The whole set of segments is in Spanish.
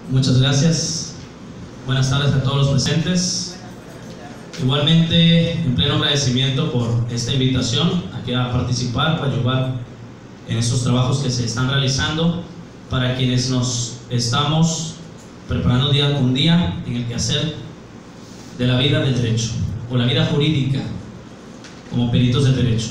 Muchas gracias. Buenas tardes a todos los presentes. Igualmente, en pleno agradecimiento por esta invitación aquí a participar, para ayudar en estos trabajos que se están realizando para quienes nos estamos preparando día con día en el quehacer de la vida del derecho o la vida jurídica como peritos del derecho.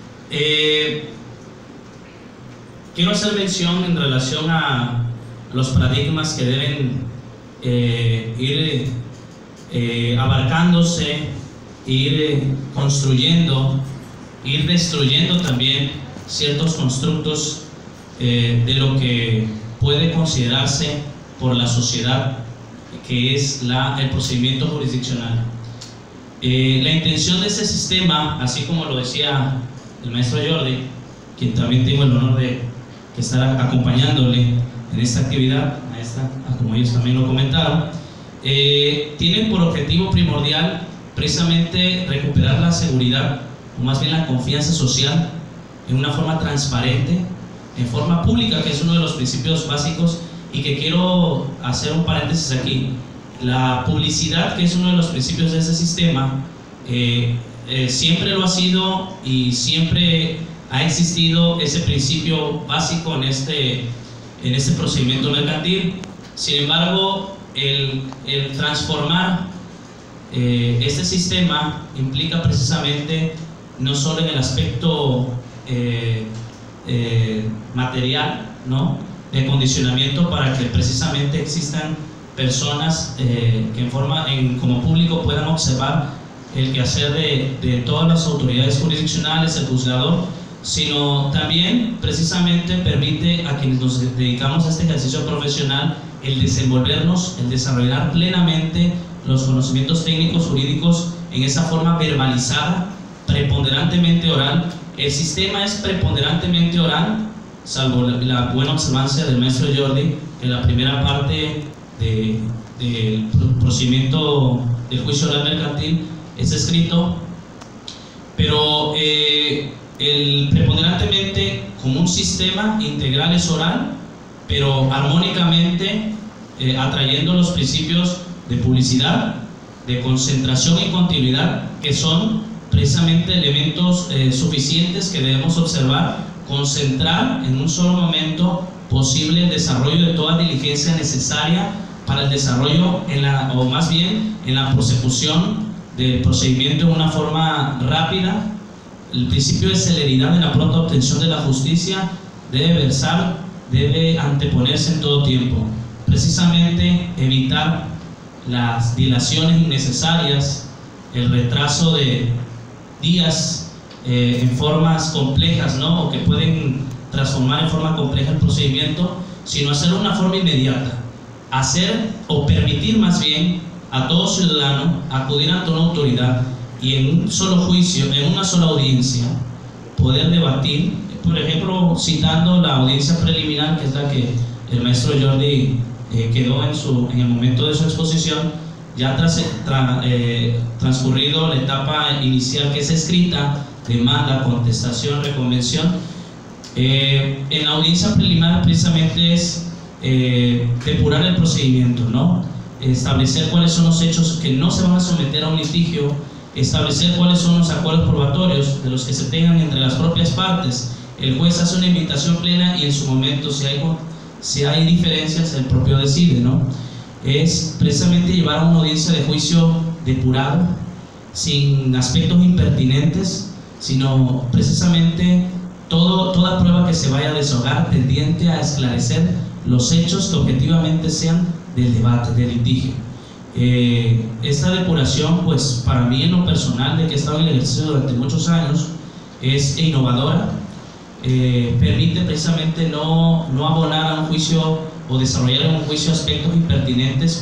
Quiero hacer mención en relación a los paradigmas que deben ir abarcándose, ir construyendo, ir destruyendo también ciertos constructos de lo que puede considerarse por la sociedad, que es el procedimiento jurisdiccional. La intención de ese sistema, así como lo decía el maestro Jordi, quien también tengo el honor de estar acompañándole en esta actividad, como ellos también lo comentaron, tiene por objetivo primordial precisamente recuperar la seguridad, o más bien la confianza social, en una forma transparente, en forma pública, que es uno de los principios básicos, y que quiero hacer un paréntesis aquí. La publicidad, que es uno de los principios de ese sistema, siempre lo ha sido y siempre ha existido ese principio básico en este procedimiento mercantil. Sin embargo, el transformar este sistema implica precisamente no solo en el aspecto material, ¿no?, de condicionamiento para que precisamente existan personas que como público puedan observar el quehacer de todas las autoridades jurisdiccionales, el juzgador, sino también precisamente permite a quienes nos dedicamos a este ejercicio profesional el desenvolvernos, el desarrollar plenamente los conocimientos técnicos jurídicos en esa forma verbalizada, preponderantemente oral. El sistema es preponderantemente oral, salvo la buena observancia del maestro Jordi, en la primera parte del procedimiento del juicio oral mercantil es escrito, pero el preponderantemente como un sistema integral es oral, pero armónicamente atrayendo los principios de publicidad, de concentración y continuidad, que son precisamente elementos suficientes que debemos observar, concentrar en un solo momento posible el desarrollo de toda diligencia necesaria para el desarrollo o más bien en la prosecución del procedimiento en una forma rápida. El principio de celeridad en la pronta obtención de la justicia debe anteponerse en todo tiempo. Precisamente evitar las dilaciones innecesarias, el retraso de días en formas complejas, ¿no?, o que pueden transformar en forma compleja el procedimiento, sino hacerlo de una forma inmediata. Hacer o permitir más bien a todo ciudadano acudir ante una autoridad y en un solo juicio, en una sola audiencia, poder debatir, por ejemplo, citando la audiencia preliminar, que es la que el maestro Jordi quedó en el momento de su exposición, ya transcurrido la etapa inicial, que es escrita, demanda, contestación, reconvención. En la audiencia preliminar precisamente es depurar el procedimiento, ¿no?, establecer cuáles son los hechos que no se van a someter a un litigio, establecer cuáles son los acuerdos probatorios de los que se tengan entre las propias partes. El juez hace una invitación plena y en su momento, si hay diferencias, el propio decide, ¿no? Es precisamente llevar a una audiencia de juicio depurado, sin aspectos impertinentes, sino precisamente toda prueba que se vaya a desahogar tendiente a esclarecer los hechos que objetivamente sean del debate, del litigio. Esta depuración, pues para mí en lo personal, de que he estado en el ejercicio durante muchos años, es innovadora. Permite precisamente no abonar a un juicio o desarrollar en un juicio aspectos impertinentes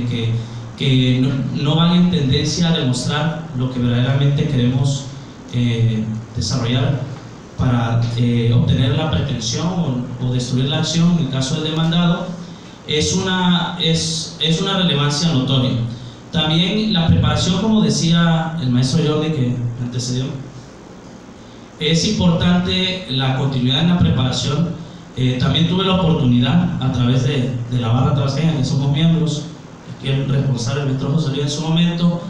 que no van en tendencia a demostrar lo que verdaderamente queremos desarrollar para obtener la pretensión o destruir la acción en el caso del demandado. Es una relevancia notoria. También la preparación, como decía el maestro Jordi que antecedió, es importante la continuidad en la preparación También tuve la oportunidad, a través de la barra tabasqueña, que somos miembros, aquí el responsable me trajo salió en su momento,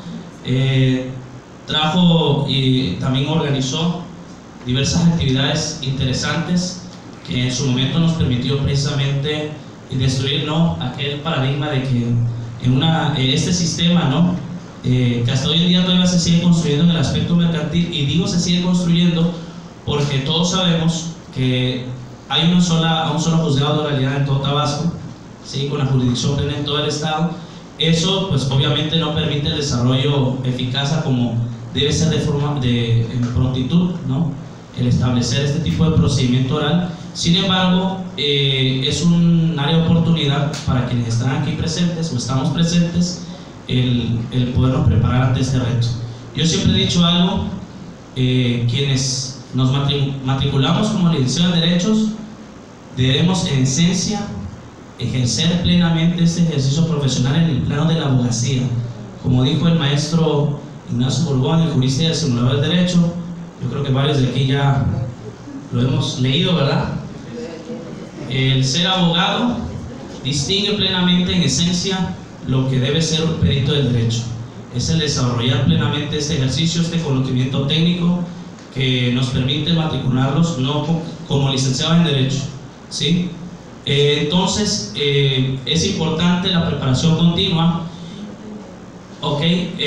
trajo y también organizó diversas actividades interesantes que en su momento nos permitió precisamente destruir, ¿no?, aquel paradigma de que este sistema, ¿no?, que hasta hoy en día todavía se sigue construyendo en el aspecto mercantil, y digo se sigue construyendo porque todos sabemos que hay un solo juzgado de oralidad en todo Tabasco, ¿sí?, con la jurisdicción plena en todo el estado. Eso pues obviamente no permite el desarrollo eficaz como debe ser en prontitud, ¿no?, el establecer este tipo de procedimiento oral. Sin embargo, es un área de oportunidad para quienes están aquí presentes o estamos presentes el podernos preparar ante este reto. Yo siempre he dicho algo, quienes nos matriculamos como licenciados en Derechos debemos en esencia ejercer plenamente este ejercicio profesional en el plano de la abogacía. Como dijo el maestro Ignacio Borbón, el jurista y el simulador del derecho, yo creo que varios de aquí ya lo hemos leído, ¿verdad? El ser abogado distingue plenamente en esencia lo que debe ser un perito del derecho. Es el desarrollar plenamente este ejercicio, este conocimiento técnico que nos permite matricularlos no como licenciados en derecho, ¿sí? Entonces es importante la preparación continua. Ok,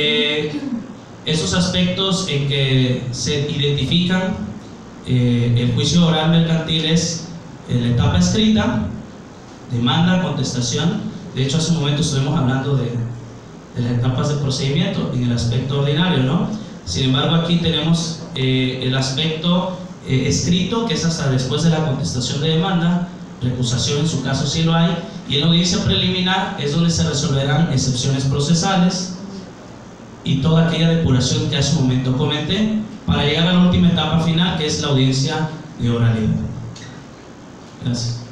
esos aspectos en que se identifican el juicio oral mercantil es la etapa escrita, demanda, contestación. De hecho, hace un momento estuvimos hablando de las etapas de procedimiento en el aspecto ordinario, ¿no? Sin embargo, aquí tenemos el aspecto escrito, que es hasta después de la contestación de demanda, recusación en su caso si lo hay, y en la audiencia preliminar es donde se resolverán excepciones procesales y toda aquella depuración que hace un momento comenté, para llegar a la última etapa final, que es la audiencia de oralidad. Gracias.